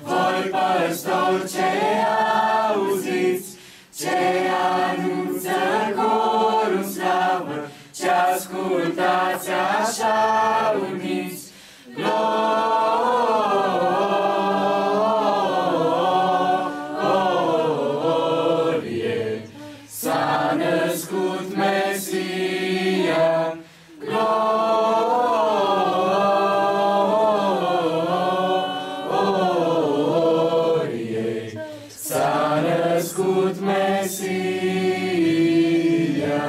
voi păstori ce auziți, ce anunță corul slavă, ce ascultați așa uniți. Glorie, s-a născut Mesia. Glorie, s-a născut Mesia.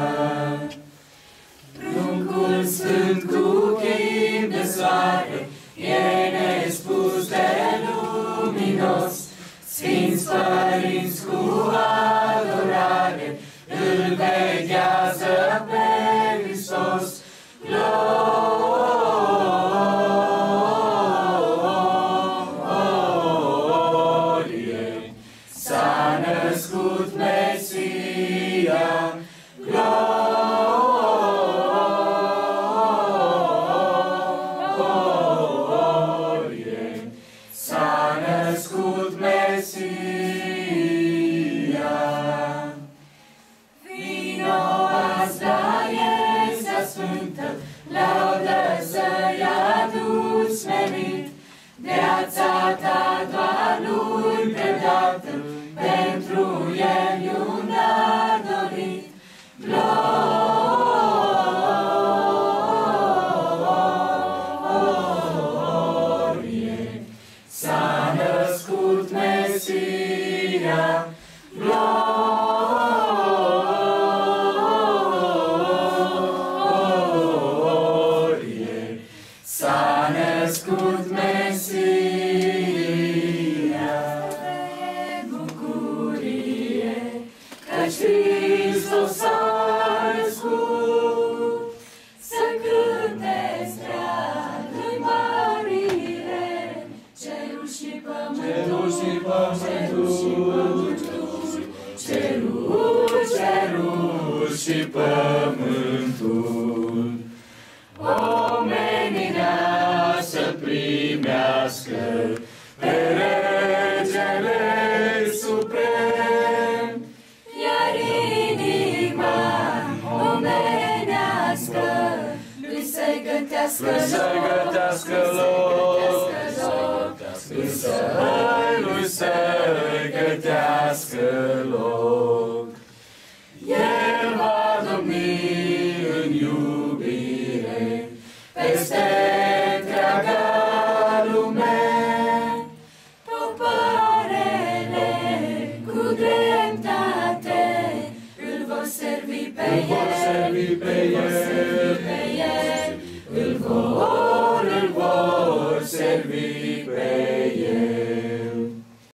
Pruncul sfânt cu chip de soare, e nespus de luminos, sfinți părinți cu adorare, îl veghează pe Hristos. Glorie, s-a născut Mesia. Glorie, s-a născut Mesia. Vino azi la Iesea Sfântă, laudă să-i aduci smerit, viața ta doar lui predată, pentru el un dar dorit. Glorie, s-a născut Mesia. Glorie, s-a născut Mesia. Bucurie, căci Hristos s-a născut, să cânteți prea-Lui mărire, cerul și pământul, cerul și pământul. Omenirea să primească pe Regele Suprem, iar inima omenească lui să-i gătească loc, însă lui să-i gătească loc. El va domni în iubire peste întreaga lume. Popoarele cu dreptate îl vor servi pe el, îl vor servi